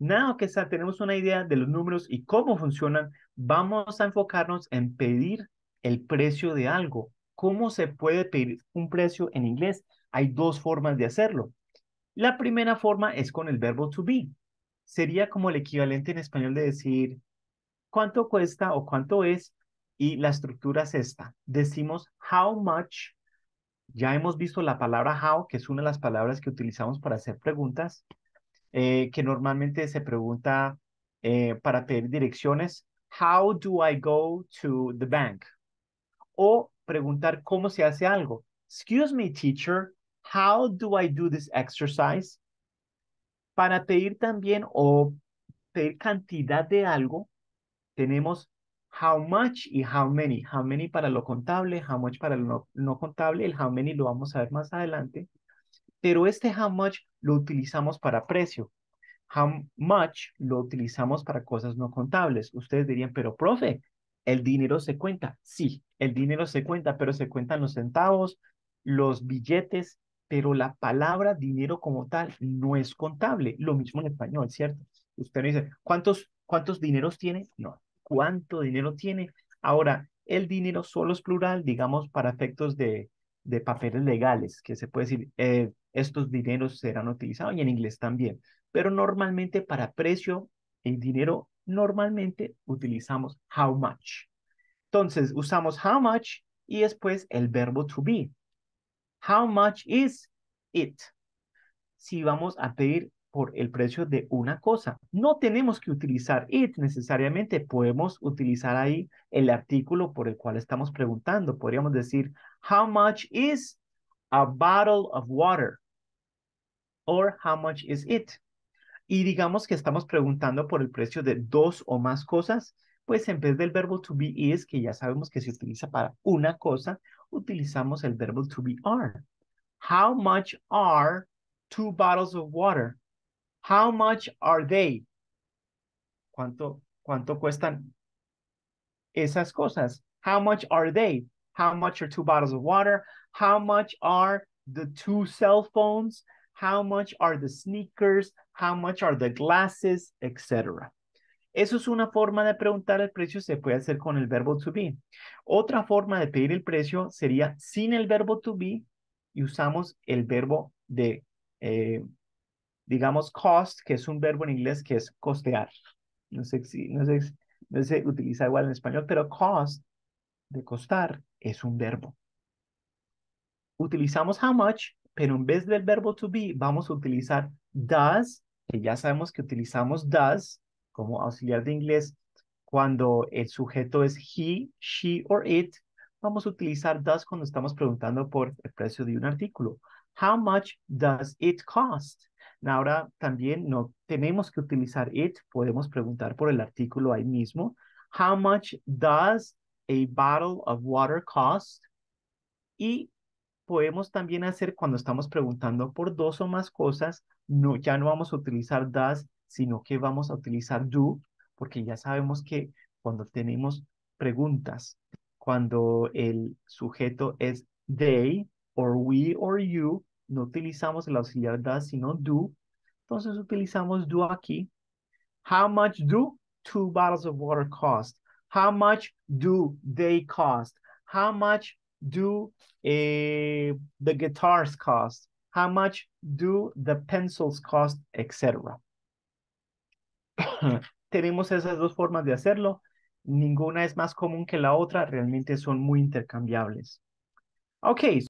Now que tenemos una idea de los números y cómo funcionan, vamos a enfocarnos en pedir el precio de algo. ¿Cómo se puede pedir un precio en inglés? Hay dos formas de hacerlo. La primera forma es con el verbo to be. Sería como el equivalente en español de decir cuánto cuesta o cuánto es, y la estructura es esta. Decimos how much. Ya hemos visto la palabra how, que es una de las palabras que utilizamos para hacer preguntas, que normalmente se pregunta para pedir direcciones. How do I go to the bank? O preguntar cómo se hace algo. Excuse me, teacher, how do I do this exercise? Para pedir también o pedir cantidad de algo, tenemos how much y how many. How many para lo contable, how much para lo no contable. El how many lo vamos a ver más adelante. Pero este how much lo utilizamos para precio. How much lo utilizamos para cosas no contables. Ustedes dirían, pero profe, ¿el dinero se cuenta? Sí, el dinero se cuenta, pero se cuentan los centavos, los billetes, pero la palabra dinero como tal no es contable. Lo mismo en español, ¿cierto? Usted no dice, ¿cuántos dineros tiene? No, ¿cuánto dinero tiene? Ahora, el dinero solo es plural, digamos, para efectos de papeles legales, que se puede decir, estos dineros serán utilizados y en inglés también, pero normalmente para precio en dinero normalmente utilizamos how much. Entonces usamos how much y después el verbo to be. How much is it? Si vamos a pedir por el precio de una cosa, no tenemos que utilizar it necesariamente, podemos utilizar ahí el artículo por el cual estamos preguntando. Podríamos decir, how much is a bottle of water? Or how much is it? Y digamos que estamos preguntando por el precio de dos o más cosas, pues en vez del verbo to be is, que ya sabemos que se utiliza para una cosa, utilizamos el verbo to be are. How much are two bottles of water? How much are they? ¿Cuánto cuestan esas cosas? How much are they? How much are two bottles of water? How much are the two cell phones? How much are the sneakers? How much are the glasses? Etcétera. Eso es una forma de preguntar el precio, se puede hacer con el verbo to be. Otra forma de pedir el precio sería sin el verbo to be y usamos el verbo de, digamos, cost, que es un verbo en inglés que es costear. No se utiliza igual en español, pero cost, de costar, es un verbo. Utilizamos how much, pero en vez del verbo to be, vamos a utilizar does, que ya sabemos que utilizamos does como auxiliar de inglés cuando el sujeto es he, she or it. Vamos a utilizar does cuando estamos preguntando por el precio de un artículo. How much does it cost? Ahora también no tenemos que utilizar it, podemos preguntar por el artículo ahí mismo. How much does a bottle of water cost? Y podemos también hacer cuando estamos preguntando por dos o más cosas, no, ya no vamos a utilizar does, sino que vamos a utilizar do, porque ya sabemos que cuando tenemos preguntas, cuando el sujeto es they, or we, or you, no utilizamos el auxiliar does, sino do. Entonces utilizamos do aquí. How much do two bottles of water cost? How much do they cost? How much do the guitars cost? How much do the pencils cost? Etcétera. Tenemos esas dos formas de hacerlo. Ninguna es más común que la otra. Realmente son muy intercambiables. Ok,